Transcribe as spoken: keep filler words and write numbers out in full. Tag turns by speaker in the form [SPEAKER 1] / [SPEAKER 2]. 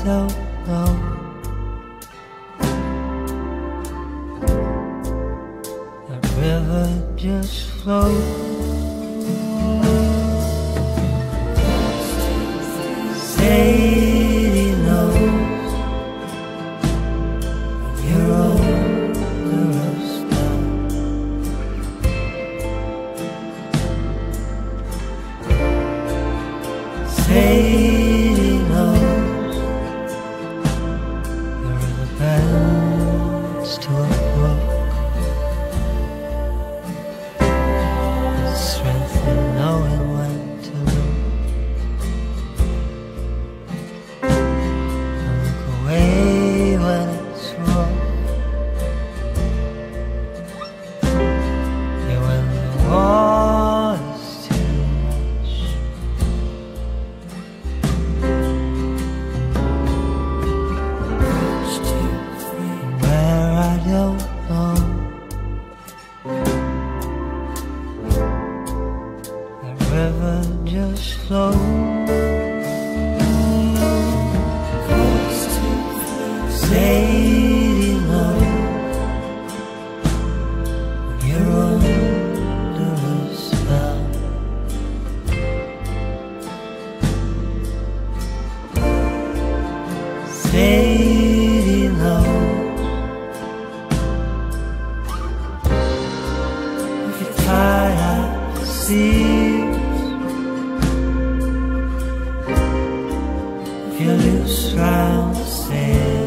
[SPEAKER 1] don't know. That river just flows. Sadie knows you're older us now. Sadie knows the river bends to a brook. The strength in knowing when to look. Don't look away when it's rough. Yeah, when the water's too much. Where I don't know. That river just flows. Sadie knows you're under a spell. Sadie knows if you're tired at the seas, if you're loose round the sail.